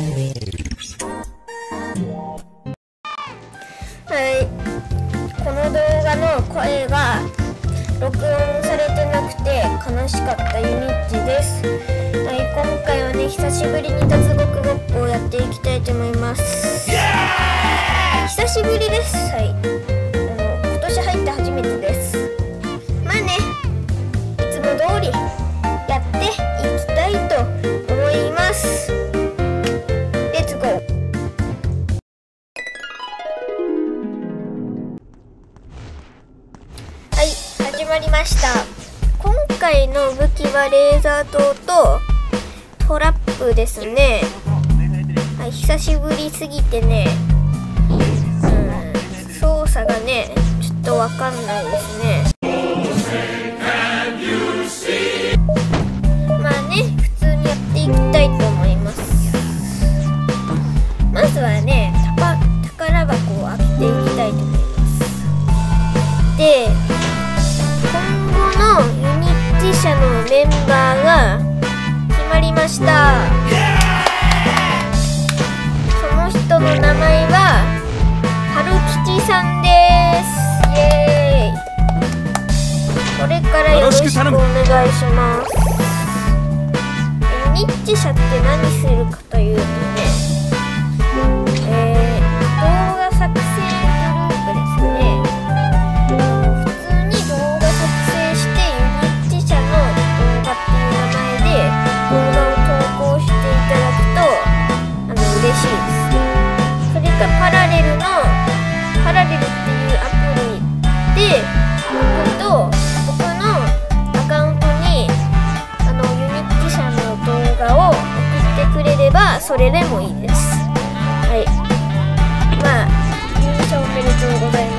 この動画の声が録音されてなくて悲しかったユニッチです。今回はね、久しぶりに脱獄ごっこをやっていきたいと思います。久しぶりです。今年入って初めてです。まあね、いつも通りやっていきたいと思います。レッツゴー。始まりました。今回の武器はレーザー刀とトラップですね。久しぶりすぎてね、操作がねちょっとわかんないですね。まあね、普通にやっていきたいと思います。まずはね、宝箱を開けていきたいと思います。で、今後のユニッチ社のメンバーが決まりました。その人の名前は春吉さんです。イエーイ。これからよろしくお願いします。ユニッチ社って何するかというとね、動画作成グループですね。それかパラレルっていうアプリで僕のアカウントにユニッチ社の動画を送ってくれればそれでもいいです。まあ優勝おめでとうござい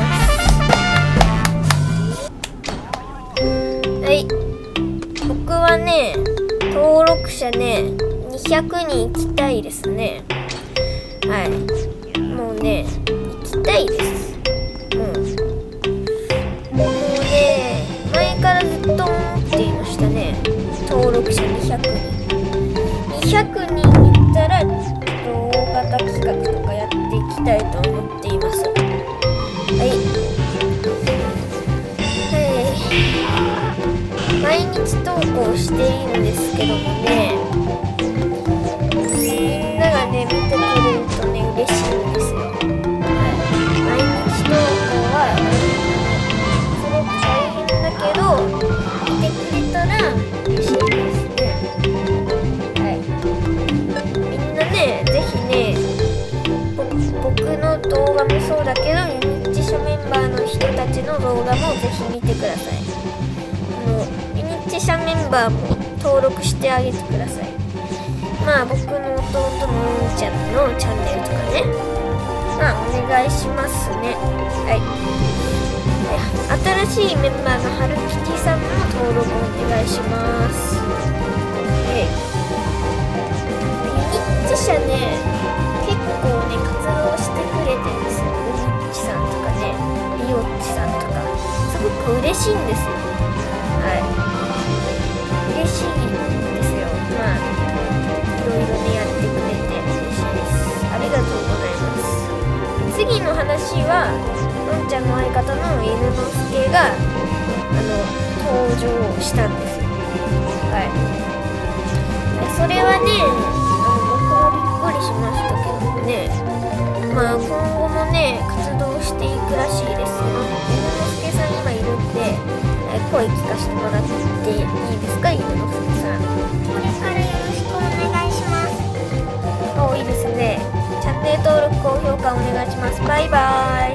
ます。僕はね、登録者ね200人行きたいですね。もうね、行きたいです。もうね、前からずっと思っていましたね。登録者200人いったら大型企画とかやっていきたいと思っています。毎日投稿しているんですけどもね、みんながね見てくれるとね嬉しいんですよ。毎日投稿はすごく大変だけど見てくれたら嬉しいですね。みんなね、ぜひね、僕の動画もそうだけどユニッチ社メンバーの人たちの動画もぜひ見てください。ユニッチ社メンバーも登録してあげてください。まあ僕の弟のうんちゃんのチャンネルとかね、まあお願いしますね。新しいメンバーの春吉さんも登録お願いします。ユニッチ社ね、結構ね活動してくれてるんですよ。ユニッチさんとかね、リオッチさんとかすごく嬉しいんですよ。嬉しいんですよ。まあいろいろねやってくれて嬉しいです。ありがとうございます。次の話はのんちゃんの相方の犬之助が登場したんですよ。それはね、僕もびっくりしましたけどもね、まあ今後もね活動していくらしいですよ。犬之助さん今いるんで声聞かせてもらっていいですか、犬之助さん。 これからよろしくお願いします。 いいですね。チャンネル登録、高評価お願いします。バイバーイ。